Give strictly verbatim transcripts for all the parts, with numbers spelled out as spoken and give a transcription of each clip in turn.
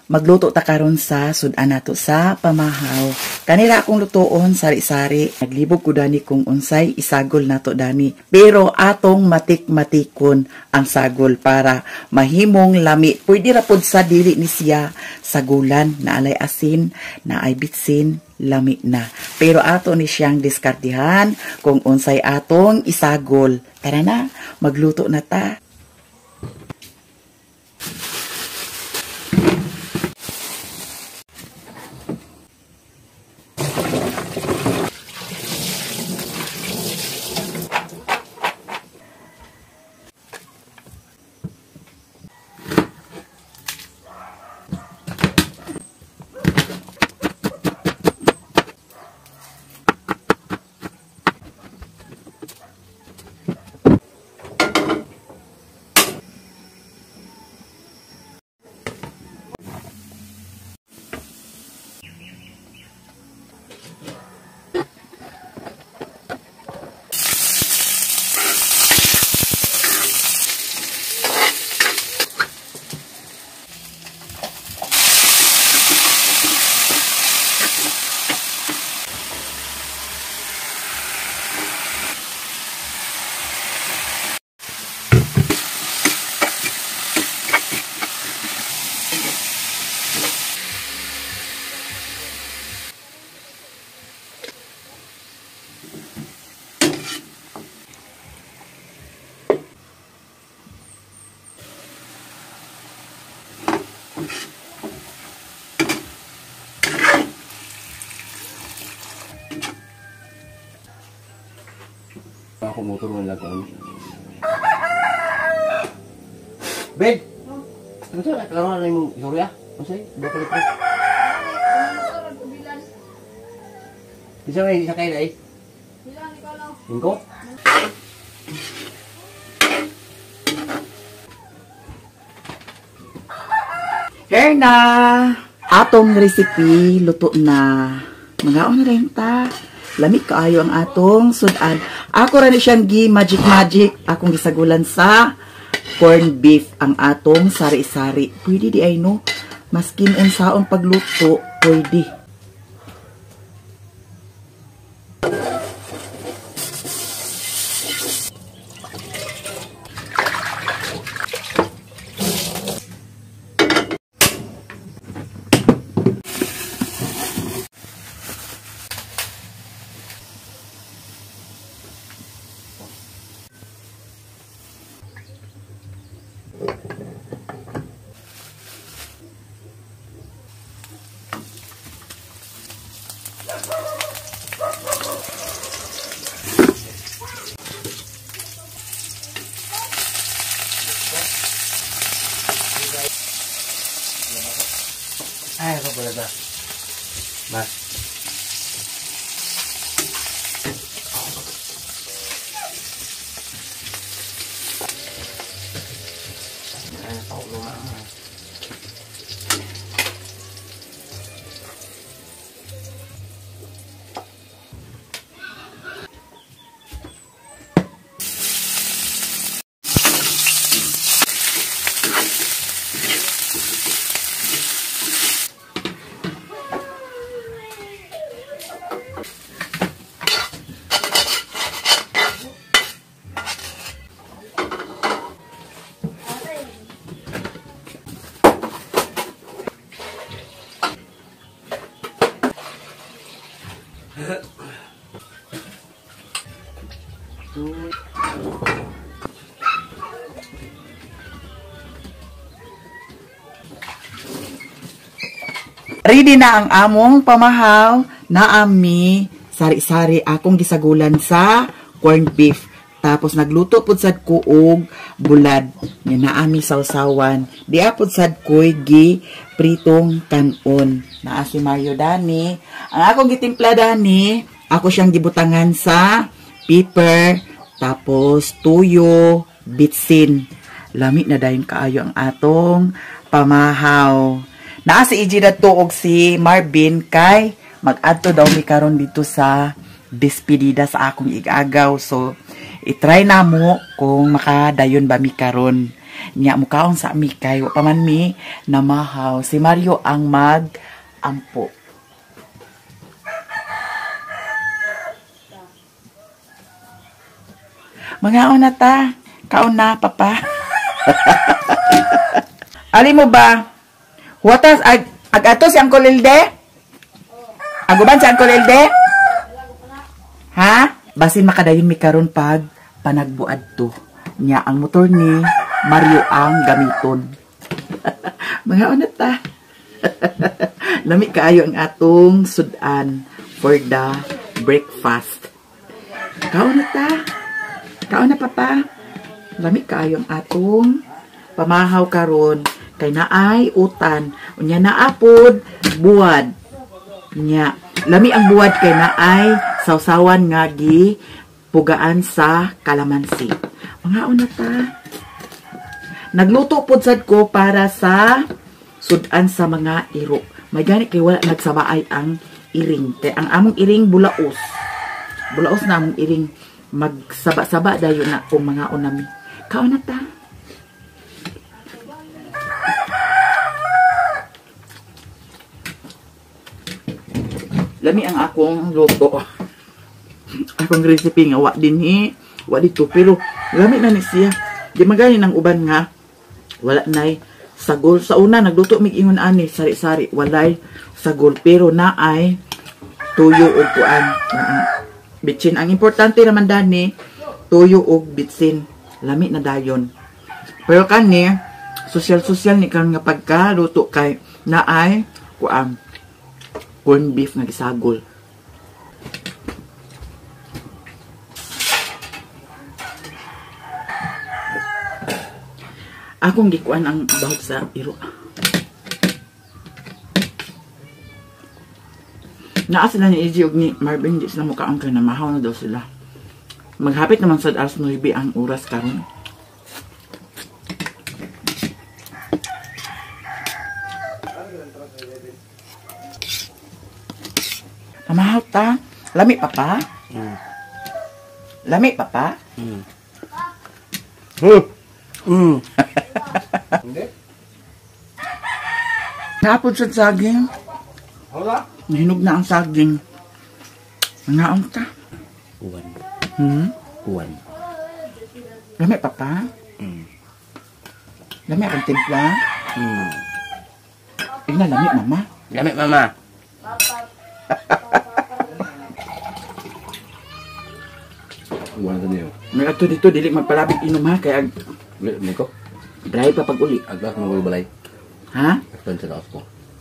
Magluto ta karon sa sudan nato sa pamahaw. Kanila akong lutoon sari-sari. Naglibog ko dani kung unsay isagol nato dani. Pero atong matik-matikon ang sagol para mahimong lami. Pwede ra pod sa dili ni siya sagulan na alay asin, na ay bitsin, lami na. Pero ato ni siyang diskartihan kung unsay atong isagol. Tara na, magluto na ta. Ako motor mo lang kung Bed! Ano sa'yo? Kakaroon na yung istorya? Ano sa'yo? Dua ka lipas? Isa may isa kayo na eh? Lingko? Here na! Atong recipe, luto na. Mangaon na rin ta. Lamig kaayo ang atong sudan. Ako rin siyang gi magic magic. Akong gisagulan sa corn beef ang atong sari-sari. Pwede di ay no. Maskin unsaon pagluto, pwede. Ay, ako pala ba? Mas. Ay, ako lumang. Ready na ang among pamahaw na ami sari-sari akong gisagulan sa corned beef. Tapos nagluto pud sad ko og bulad nga naami sawsawan. Di apod sad koy gi pritong kanon. Naa si Mario dani. Ang akong gitimpla dani, ako siyang gibutangan sa pepper, tapos tuyo, bitsin. Lamig na dayon kaayo ang atong pamahaw. Naa si Iji dato og si Marvin kay mag-adto daw mi karon dito sa despedida sa akong igagaw. So, i-try na mo kung makadayon ba mi karon. Nya mukaon sa mi kay wa pa man mi namahaw. Si Mario ang mag-ampo. Mga na ta. Kaon na, papa. Ali mo ba? Watas, ag, ag ato si Uncle Ilde? Aguban si Uncle Ilde? Ha? Basin makadayon mi karon pag panagbuad to. Nya ang motor ni Mario ang gamiton. Mga una ta. Lami kaayo ang atong sudan for the breakfast. Kaon na ta. Kaon na papa. Lami kaayo ang atong pamahaw karon kay naay utan. Unya naapod buwad. Nya lami ang buwad kay naay sawsawan nga gi pugaan sa kalamansi. Mga una ta. Nagluto pod sad ko para sa sudan sa mga iro. May gani kay wala nagsabaay ang iring. Kay ang among iring bulaos. Bulaos na among iring. Magsaba-saba dayo na kung mga unami. Kaon na ta. Lami ang akong luto. Akong recipe nga wa din hi. Wa dito pero lami na ni siya. Di magani ng uban nga wala nay sagol. Sa una nagluto mig ingon ani sari-sari walay sagol pero naay tuyo ug kuan. Bitsin. Ang importante naman dani, tuyo og bitsin. Lami na dayon. Pero kani, social-social ni kan nga pagkaluto kay naay kuang corn beef nga gisagol. Akong gikuan ang bahog sa iro. Naa sila ni Izzy ug ni Marvin, di sila mukaon kay namahaw na daw sila. Maghapit naman sa alas nueve ang oras karon. Namahaw ta. Lami papa? Mm. Lami papa? Mm. Mm. Hindi? Napod sa saging. Wala? Nahinog na ang saging. Nangaong ta. Uwan. Hmm? Uwan. Lami papa? Mm. Lami akong timpla? Mm. Tignan lami mama. Lami mama. Uwan sa niyo. May ato dito, dili magpalabig inom ha. Kaya Ulit mo ko? dry pa pag uli. Aglas mo ko balay. Ha? Aglas sa taas ko.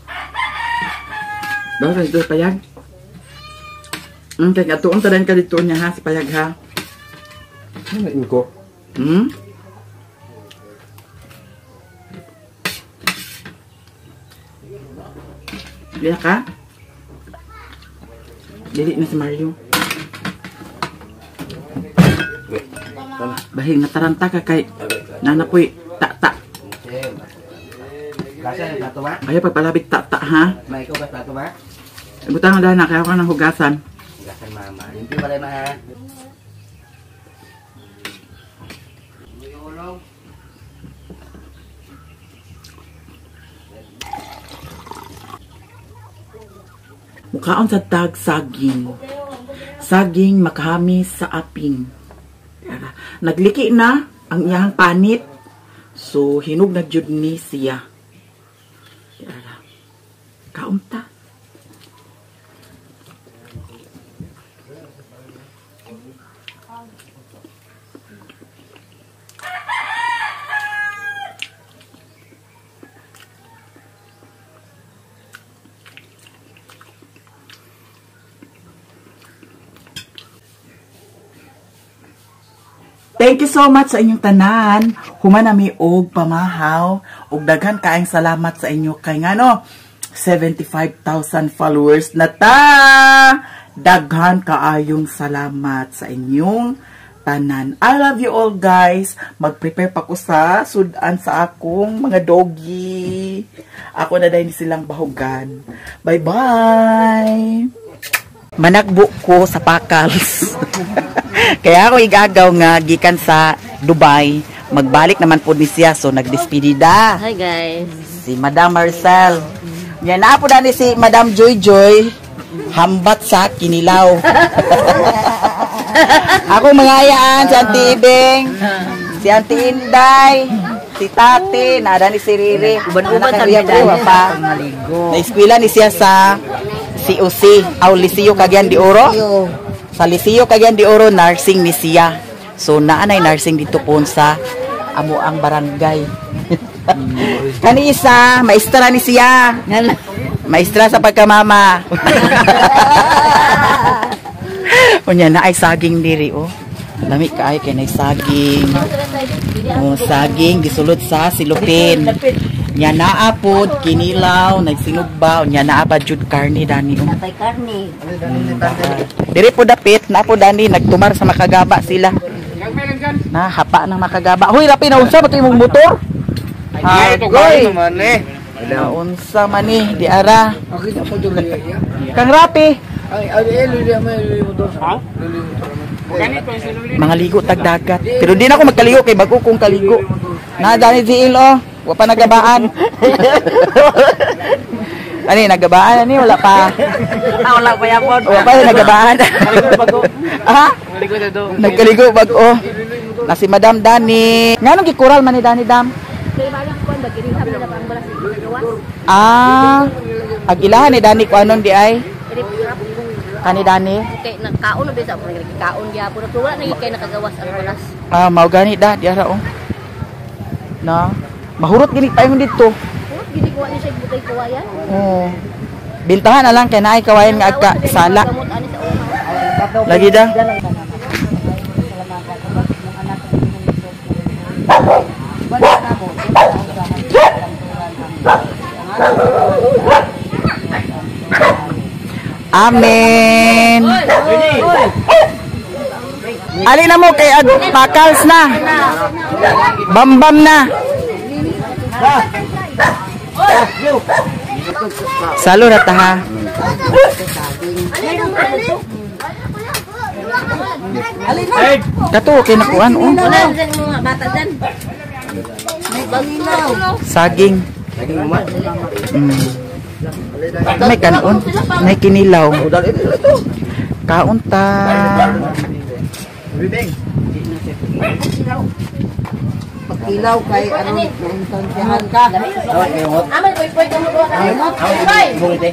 Bawa sa dito payag? Hmm, kaya atuon tadan ka dito niya ha, si payag ha. Ano mo ko? Hmm? Biya ka? Dili na si Mario. Bahing nataranta ka kay nanapoy ta-ta. Kasa na plato ba? Ayaw pagpalabig ta-ta ha. May ikaw ba plato ba? Ibutang na na, kaya ka ng hugasan. Hugasan mama. Limpi balay ma ha. Mukhaon sa tag saging. Saging makahami sa aping. Nagliki na ang iyang panit. So, hinog na jud ni siya. Kaunta. Thank you so much sa inyong tanan. Humanami og pamahaw. Og daghan kaayong salamat sa inyo kay ngano seventy-five thousand followers na ta. Daghan kaayong salamat sa inyong tanan. I love you all guys. Mag-prepare pa ko sa sudan sa akong mga doggy. Ako na dahil silang bahugan. Bye-bye! Managbo ko sa pakals. Kaya ako igagaw nga gikan sa Dubai. magbalik naman po ni siya. So, nagdespedida. Hi guys. Si Madam Marcel. Yan na po dani si Madam Joy Joy. Hambat sa kinilaw. Ako mga ayaan, si Auntie Ibeng, si Auntie Inday, si Tati, nada ni si Riri. Uban-uban Anak kami kaya po, dahil. pa. Na-eskwela ni siya sa C O C, aw Liceo Cagayan de Oro. Sa Liceo Cagayan de Oro, nursing ni siya. So, naanay nursing dito po sa amo ang barangay. Kani isa, maestra ni siya. Maestra sa pagkamama. Unya na ay saging diri oh. Lami kaay kay nay saging. Oh, saging gisulod sa silupin. Nya naa pod kinilaw, nagsinugba, nya naa pa jud karni dani oh. Napay karne. Diri po dapit na po dani nagtumar sa makagaba sila. Na hapa ng makagaba. Hoy, rapi na unsa ba kay mong motor? Ay, ito gawin naman eh. Na unsa man ni di ara. Kang rapi. Ay, ay, ay, luli mo yung motor. Ha? Mga ligo tagdagat. Pero di na ako magkaligo kay bago kong kaligo. Na dani ziil oh. Wa pa nagabaan. Ani nagabaan ani wala pa. Ah, wala pa yapon. Wala pa nagabaan. Ha? Nagkaligo na do. Nagkaligo bago. Na si Madam Dani. Nganong gikural man ni Dani Dam? Kay balang kon bagiri kami na pang balas gawas. Ah. Agilahan ni Dani ko anon di ay. Kani Dani. Kay nakaon na bisa mo kaon dia puro wala na kay nakagawas ang balas. Ah, mao gani da di ara oh. Na. Mahurot gini tayo dito. Puro gidi ko ni siya butay kawayan. Oh. Bintahan na lang kay naay kawayan nga agka sala. Gamot ani sa una. Lagi da. Amen. Ali na mo kay ag pakals na. Bambam na. Salo na ta ha. Kato kay nakuan oh. Wala din mga bata diyan. Saging. Mm. May kanon, may kinilaw. Kaunta. Pagkilaw kay ano, naintantihan ka. Aman koy koy mo do. Hoy.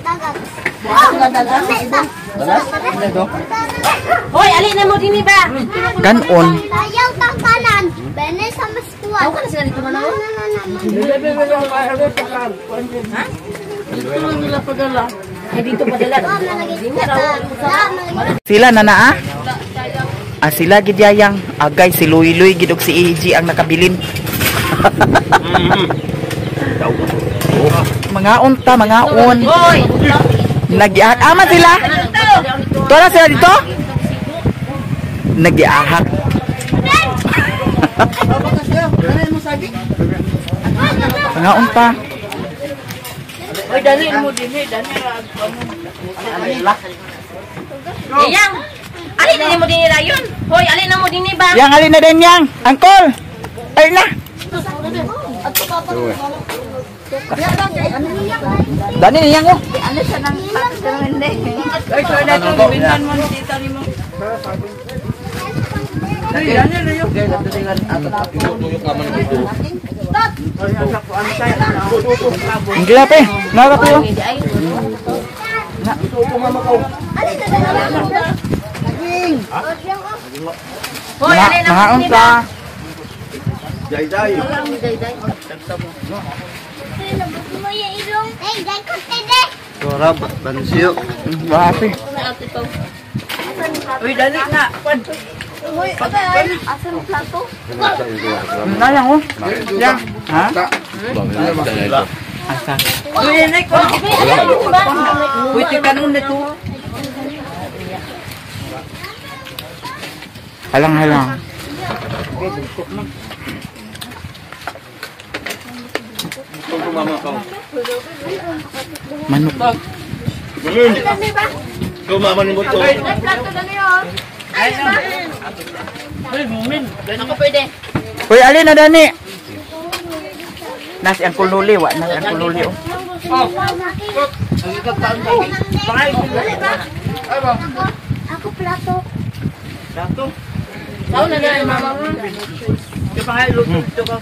Hoy, ali na mo dinhi ba? Kanon. Ayaw kang kanan. Bene sa maskuan. Ako na sila dito manaw. Ay dito pa dala. Sila na naa? Ah, sila gidyayang. Agay, si Luy-Luy, gidog si A G ang nakabilin. Mga unta, mga un. Hoy. Nagiahak. Ama sila? Tora sila dito? Nagiahak. Mga unta. Hoy, dali mo dinhi, dali ra. Yang. Ali na mo dinhi rayon. Hoy, ali na mo dinhi ba? Yang alin na din yang. Angkol. Ay na. Dani ni yang oh. Ano sa nang hindi. Ay, so na ito, bintan mo si tani mo. Dali, dali na yun. Ang gilap eh. Narap yun. Hoy, ali na Mga mo dinhi unta. ba? Day-day. Eh, dai ko tede. Sorab, bansyo. Wapi. Uy, dali na. Hoy, abay. Asa mo plato? Na yang oh. Yang. Ha? Asa. Uy, nay ko. Uy, tikanon na to. Halang halang. Manok. Kumaman mo to. Plato dali oh. Ay, Uy, mumin. ako pwede. Uy, alin na dani. Nasi ang kululi, wa nasi ang kululi. Oh. Ako plato. Plato. Tao na na mama mo. Ito pa nga, luto ka.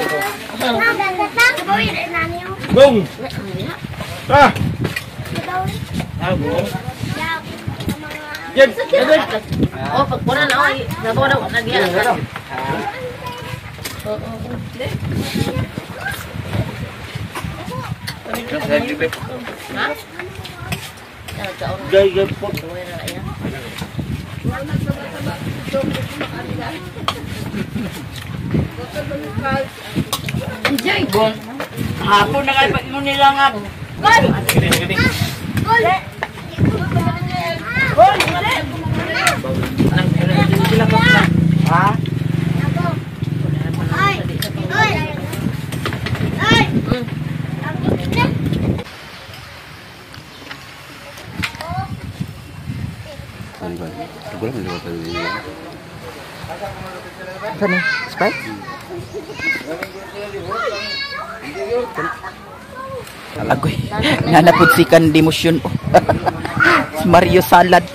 Gong! Ah! Ah, gong. Yan! Yan! Oh, pagpuna na oy. Nagawa na na diyan. Oo. Ha? Gay, gay po. Enjoy bon. Hapon na kayo pag ingon nila nga. Gini, gini. Sila pa sila. Ha? Ay! Ay! Ay! Ano ni? Sprite? Agoy. Nga napudsikan demosyon. Mario salad.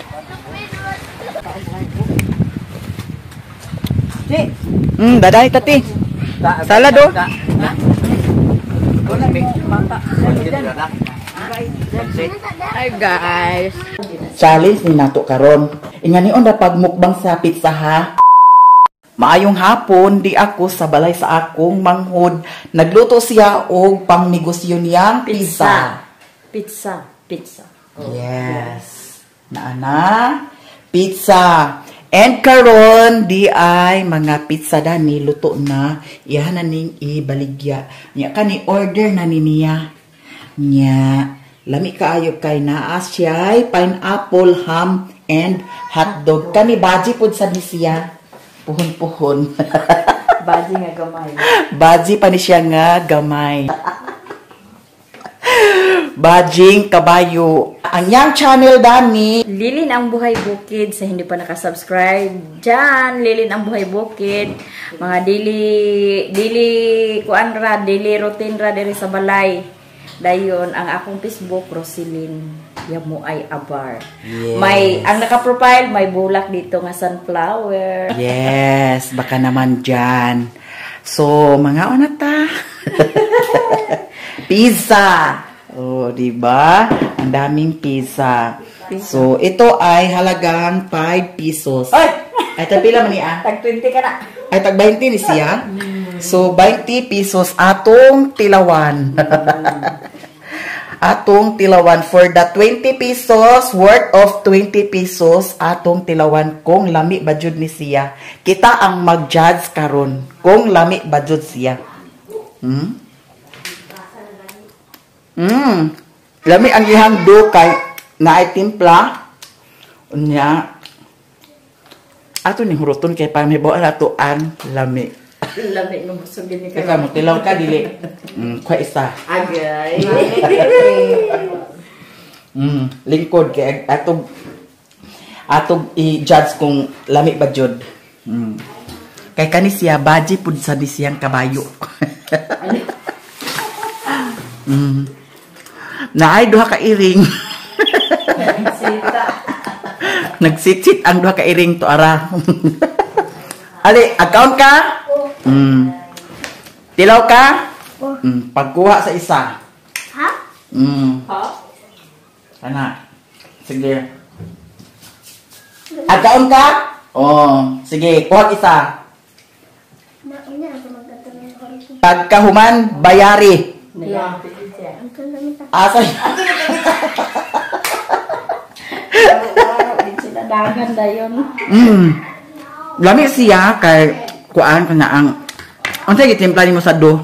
Hmm, daday tati. Salad oh. Hi guys. Challenge ni nato karon. Ingani onda pagmukbang sa pizza ha. Maayong hapon, di ako sa balay sa akong manghod. Nagluto siya og pangnegosyo niyang pizza. Pizza, pizza. Yes. Naana, pizza. And karon di ay mga pizza dani luto na. Iyan na ning ibaligya. Nya kani order na ni niya. Nya lami kaayo kay naa siya pineapple, ham, and hotdog. Kani baji pud sa ni siya. Puhon-puhon. Baji nga gamay. Baji pa ni siya nga gamay. Bajing kabayo. Ang yang channel dani. Lilin ang Buhay Bukid sa hindi pa nakasubscribe. Diyan, Lilin ang Buhay Bukid. Mga dili, dili, kuan ra, dili routine ra diri sa balay. Dayon, ang akong Facebook, Rosilyn Yamu ay Abar. Yes. May, ang naka-profile, may bulak dito nga sunflower. Yes, baka naman dyan. So, mga onata. Pizza. Oh, di ba? Ang daming pizza. So, ito ay halagang five pesos. Ay! Ay, tapila man niya. Tag twenty ka na. Ay, tag twenty ni siya. So, twenty pesos atong tilawan. Atong tilawan for the twenty pesos, worth of twenty pesos, atong tilawan kung lami ba jud ni siya. Kita ang mag-judge karon kung lami ba jud siya. Hmm? Hmm. Lami ang ihang do kay na ay timpla. Unya. Ato ni huruton kay pa may bawa atuan lami. Lami nung busog din ni Kaya mo tilaw ka dili. Mm, kwa isa. Agay. Mm, lingkod kay atog atog i-judge kung lami ba jud. Mm. Kay kani siya baji pud sa disiyang kabayo. mm. Naay duha ka iring. Nagsitsit ang duha ka iring to ara. Ali, account ka? Mm. Tilaw ka? Mm. Pagkuha sa isa. Ha? Mm. Ha? Ana. Sige. Account ka? Oh, sige, kuha isa. Nauna ako magtatanong ko rin. Pagkahuman, bayari. Ang kalamita. Asa? Sila dagan dayon. Mm. Lami siya kay kuan ka na ang ang sige timpla mo sa do.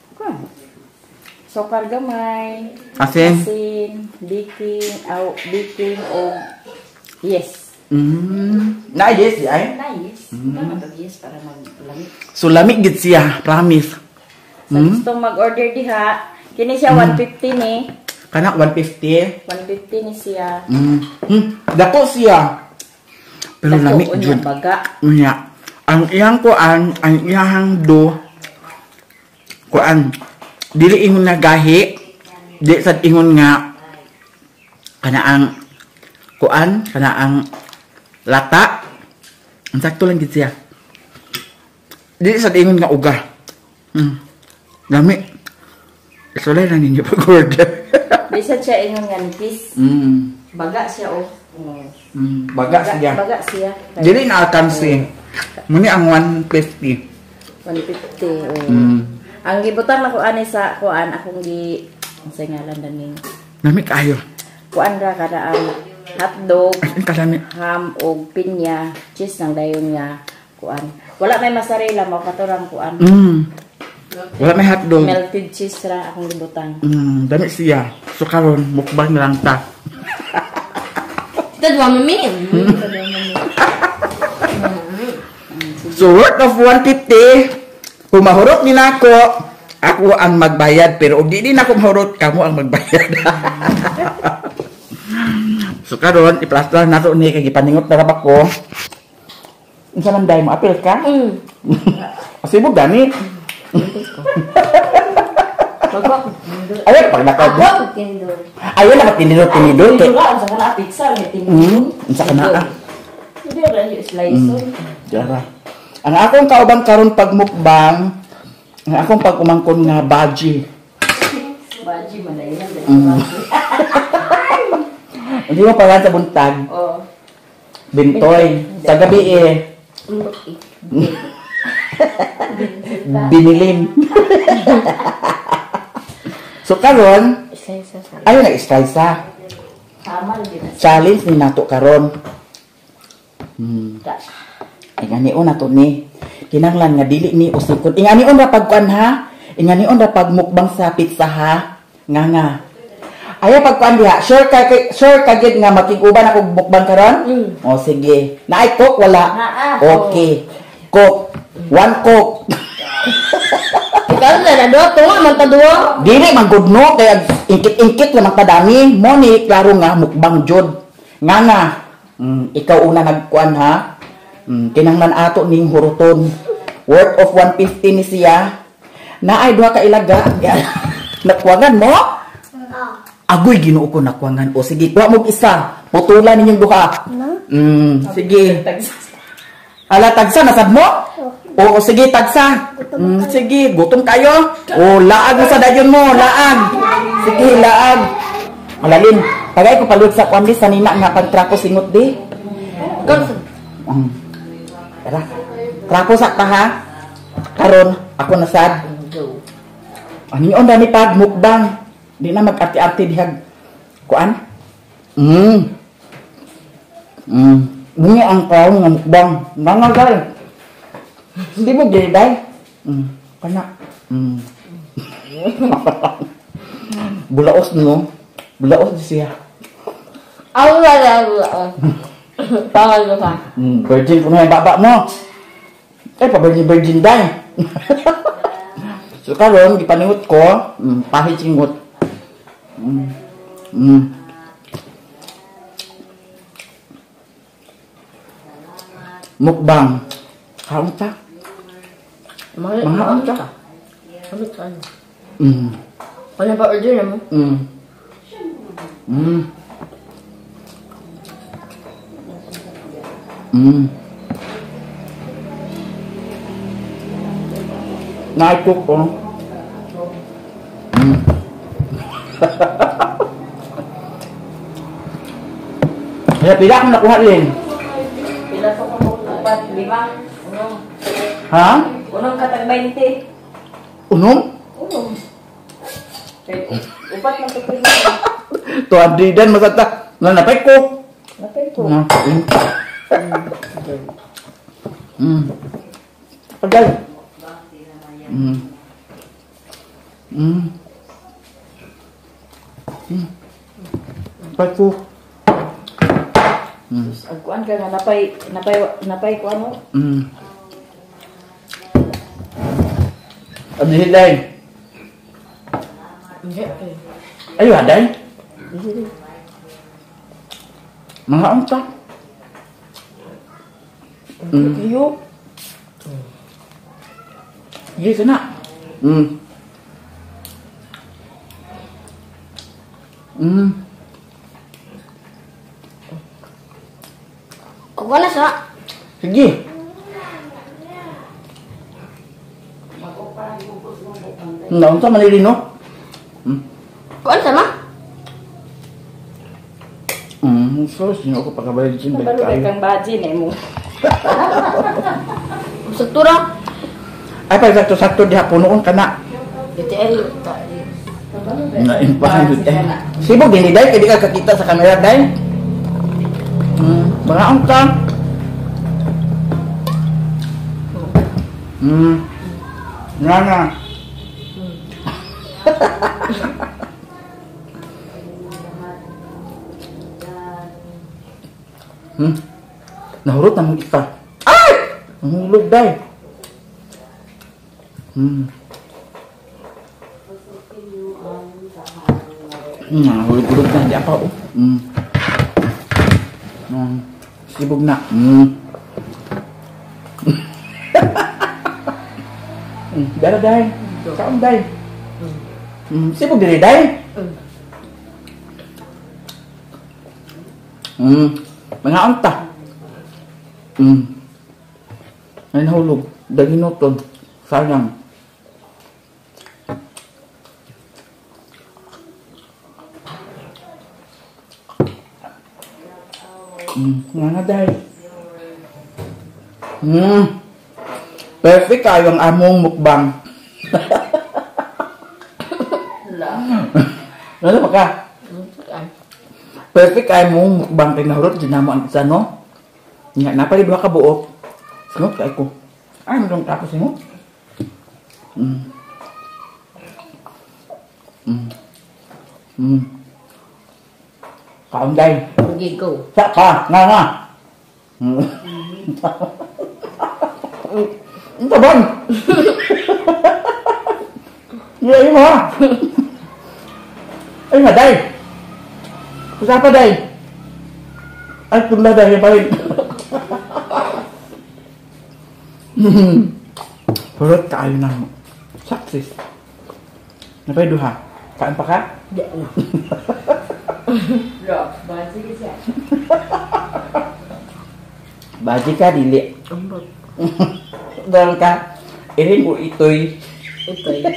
Sokar gamay. Asin? Asin, baking, aw, baking o yes. Mm. Na yes ay. Nice. Mm. Yes para maglamig. So lamig gid siya, promise. Sa Mm. gusto mag-order diha, kini siya one fifty ni. Kana one fifty. one fifty ni siya. Mm. Hmm. Dako siya. Pero Dako lamig unya jud. baga. Unya. ang iyang kuan, ang iyang do, kuan, dili ingon nga gahi, di sad ingon nga, kana ang, kuan, kana ang lata, ang sakto lang gid siya. Dili sad ingon nga uga. Hmm. Dami. Isulay lang ninyo pag-order. Di sad siya ingon nga nipis. Mm. Baga siya oh. Mm. Baga siya. Baga siya. Dili na alkansi. Muni ang one fifty. one fifty. Oh. Mm. Ang gibutan na ko ani sa kuan akong gi sa ngalan daning. Dami kayo. Kuan ra kada ang hotdog, Ay, kalami. ham og pinya, cheese nang dayon nga kuan. Wala may mozzarella mo katurang kuan. Mm. Wala may hotdog. Melted cheese ra akong gibutan. Mm. Dami siya. So karon mukbang na lang ta. Ito dua mami. So worth of one fifty. Kung mahurot din ako, ako ang magbayad. Pero kung di din ako mahurot, kamo ang magbayad. So karon iplaster na to ni kay gipaningot na rabak ko. Unsa man day mo apil ka? Mm. Asibog gani. Bago. Ayo pag nakaw. Bago kindo. Ayo na tinidor tinidor kay. Ito ang sa kana pizza ni Mm, unsa kana ah? Hindi ra yung slice. Dara. Ang akong kauban karon pag mukbang, ang akong pag umangkon nga baji. Baji man na yan. Mm. Hindi mo pala sa buntag. Oh. Bintoy. Sa gabi eh. Binilin. So karon, Slice sa. ayo na istraysa. Tama din. Challenge ni nato karon. Hmm. Ingani on nato ni. Kinanglan nga dili ni usikon. Ingani on ra pagkuan ha. Ingani on ra pagmukbang sa pizza ha. Nga nga. Ayo pagkuan diha. Sure ka sure ka gid nga makiguban ako mukbang karon? Mm. O sige. Naay coke wala. Naa, Okay. Coke. One coke. Ikaw na na do to man ta duwa. Dili man good no kay ingkit-ingkit lang magpadami. Mo ni klaro nga mukbang jud. Nga nga. Mm, ikaw una nagkuan ha. Mm, kinanglan ato ning huruton. Worth of one fifty ni siya. Naay duha ka ilaga. Nakwangan mo? Agoy Ginoo ko nakwangan. O sige, kuha mo isa. Putulan ninyong duha. Mm, sige. Ala tagsa nasad mo? O, o sige tagsa. Mm, sige, gutom kayo. O laag mo sa dayon mo, laag. Sige, laag. Malalin, tagay ko paluod sa kwandi sa nina nga pagtrapo singot di. Um, tara. Trapo sa ta ha. Karon ako nasad. Ani on dani pag mukbang. Di na mag-ati-ati dihag kuan. Mm. Mm. Bungi ang kaon nga mukbang. Nangagal. Hindi mo gay day. Mm. Kana. Mm. Bulaos no. Bulaos siya. Aw la la la. Pangal mo ka. Mm. Virgin ko na yung baba mo. Eh, pa-virgin virgin day. So karon gipaningot ko, mm, pahit singot. Mm. Mm. Mukbang. Kaon ta. Mahal. Mahal ka. Ano ka? Mm. Ano ba order mo? Mm. Mm. Mm. Naikok ko. Mm. Kaya pila akong nakuha rin. Pila to ko upat lima. Unong. Ha? Unong katag twenty. Unom? Unong. Okay. Upat man to pila. Tuadridan masata. Nanapay ko. Napay ko. Na. Mm. Pagal. Mm. Mm. Mm. Napay ko. Mm. Ang kuan ka nga napay napay napay ko ano? Mm. Ano hilay? Hindi. Ayo aday. Mga unta. Mm. Yo. Sige, sana. Mm. Mm. Ako na sa. Sige. Naon sa manili, no? Mm. Kuan sama? Mm, so, sino ako pagkabalid dyan? Balik Balugay tayo. kang bajin eh mo. Struktura. Ay, pa, sakto-sakto di hapon noon ka na. Ito ay. Naimpahan yun eh. Sibog, hindi dahil, hindi ka kakita sa camera dahil. Hmm, baraon ka. Hmm. Nga nga. Hmm. Nahurot na mong isa. Ay! Nahulog dahil. Hmm. Hmm, hulog-hulog na, di apa oh. Hmm. Hmm. Sibog na. Hmm. Hmm, dara dahil. Kaon dahil. Hmm, sibog diri dahil. Hmm. Mga anta. Hmm. Ay nahulog. Dali notod. Sayang. Hmm, nga nga dahil. Hmm. Perfect kayo ang among mukbang. Ano ba ka? Perfect kayo mong mukbang kay nahurot. Dinamo ang isa, no? Nga, napalibwa ka buok. Sunod kay ko. Ay, madong tapos mo. Hmm. Hmm. Hmm. Kaon dahil. Okay, go. Sa ka, nga nga. Hmm. Ang tabang. Iya, mo ha. Ay nga, day. Kusapa, day. Ay, tunda, day. Yan pa rin. Purot kayo na mo. Success. Napay duha. Kaan pa ka? Di na. Baji ka, dili. Ambot. Dalam ka, irin mo ito'y. Ito ay.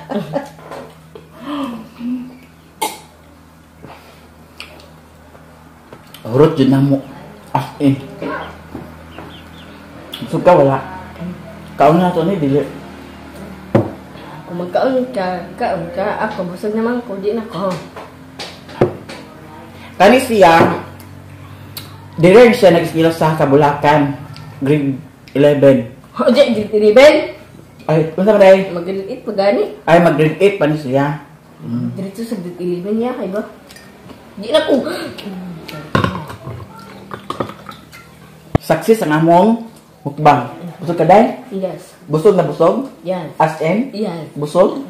Hurot yun na mo. As in. Gusto ka, wala. Kaon na ito ni, dili. Kung magkaon ka, kaon ka, ako busog naman ko, di na ko. Kani siya, dire siya nag-eskwela sa Kabulakan, grade eleven. O, di, di, di, Ben. Ay, kung saan ba dahil? Mag-grade eight pa gani. Ay, mag-grade eight pa ni siya. Mm. Diretso sa grade eleven niya, kay ba? Di na ko. Success ang among mukbang. Busog ka dahil? Yes. Busog na busog? Yes. As in? Yes. Busog?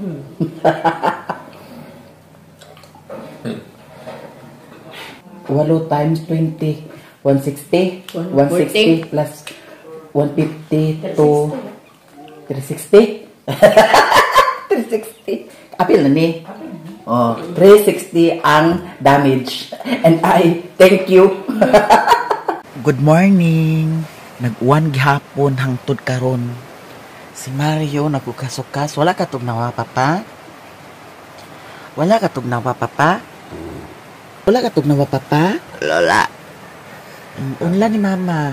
Walo times twenty. one sixty. one sixty plus one fifty to three sixty. three sixty. Apil na ni. Oh, three sixty ang damage. And I thank you. Good morning. Nag-uwan gihapon hangtod karon. Si Mario nagkukasukas. Wala ka tugnawa, papa? Wala ka tugnawa, papa? Wala ka tugnawa, papa? Lola. Mm, unla ni mama.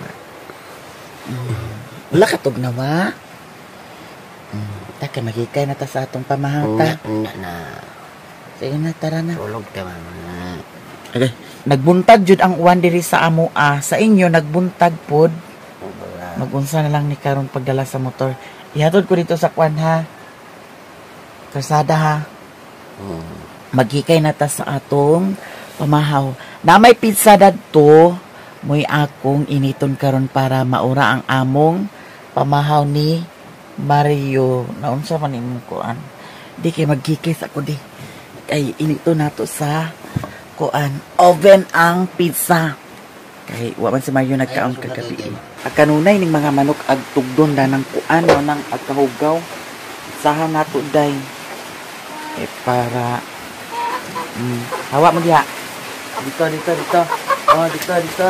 Mm, wala ka tugnawa? Mm, taka, magikay na ta sa atong pamahata. Nga na. Sige na, tara na. Tulog ka, mama. Okay. Nagbuntag jud ang uwan diri sa amo ah. Sa inyo nagbuntag pod. Magunsa na lang ni karon pagdala sa motor. Ihatod ko dito sa kwan ha. Kasada ha. Magikay na ta sa atong pamahaw. Na may pizza dadto, moy akong initon karon para maura ang among pamahaw ni Mario. Naunsa man imong kuan. Di kay magikay sa ko di. Kay inito nato sa kuan oven ang pizza. Kay wa man si Mario nagkaon kagabi. Kanunay ning mga manok ag tugdon danang kuan mo nang agkahugaw. Sahan nato day. Eh para mm, hawa mo diha. Dito dito dito. Oh, dito dito.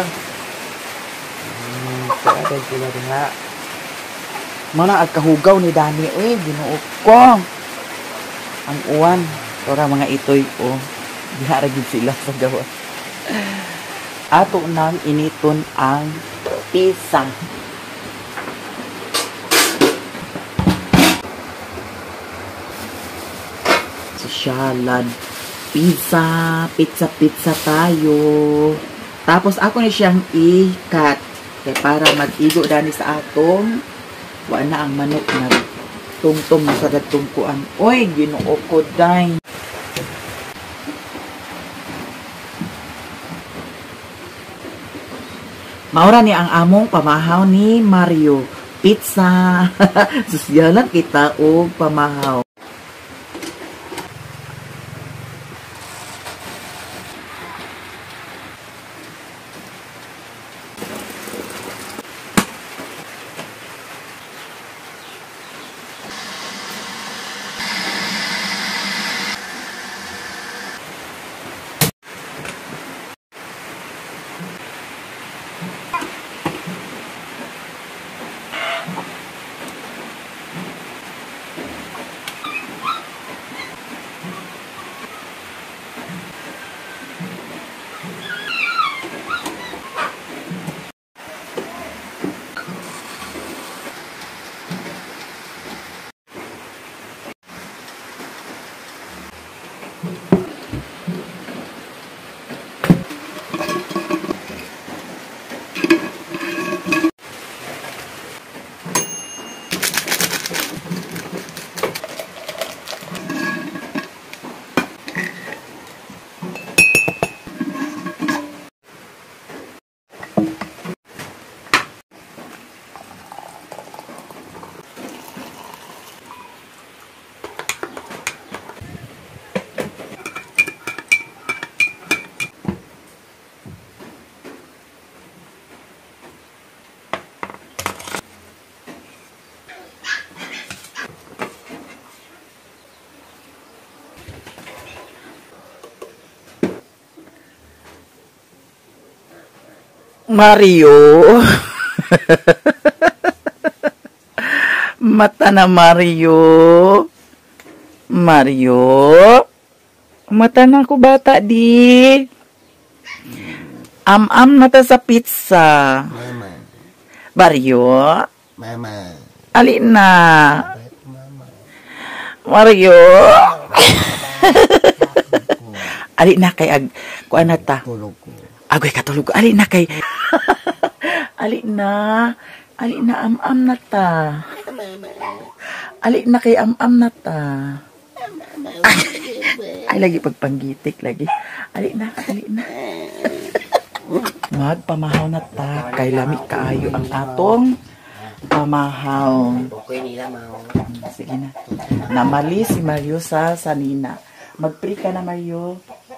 Hmm, kada sila diha. Mana agkahugaw ni Dani eh, Ginoo ko. Ang uwan, ora mga itoy oh. Diha ra gid sila sa gawa. Ato nang initon ang pizza. Sosyalan. Pizza, pizza, pizza tayo. Tapos ako ni siyang i-cut. Kaya para mag-igo dani sa atong wala na ang manok na tungtong sa datungkuan. Oy, Ginoo ko day. Maura ni ang among pamahaw ni Mario. Pizza. Sosyalan kita o pamahaw. Mario. Mata na Mario. Mario. Mata na ko bata di. Am-am na ta sa pizza. Mama. Mario. Mama. Ali na. Mama. Mario. Ali na kay ag kuan na ta. Tulog ko. Agoy katulog. Ali na kay. Ali na. Ali na am-am na ta. Ali na kay am-am na ta. Ay, ay lagi pagpanggitik lagi. Ali na, ali na. Magpamahaw na ta. Kay lami kaayo ang atong pamahaw. Okay nila mao. Sige na. Namali si Mario sa sanina. Mag-pray ka na Mario.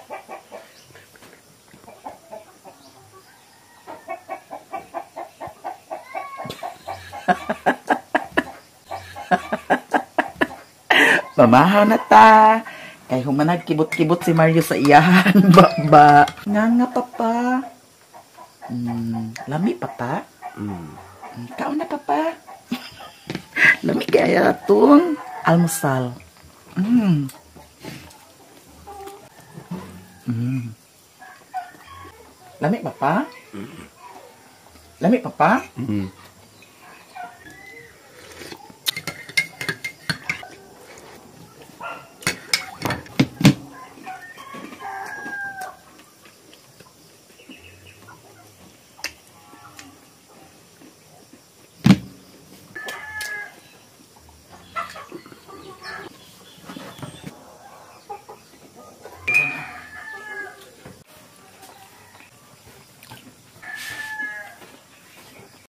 Pamahaw na ta. Kay humanag kibot-kibot si Mario sa iyahan. Baba. Nga nga papa. Mm, lami papa. Mm. Kaon na papa. Lami kaya itong almusal. Mm. Mm. Lami papa. Lami papa. Mm.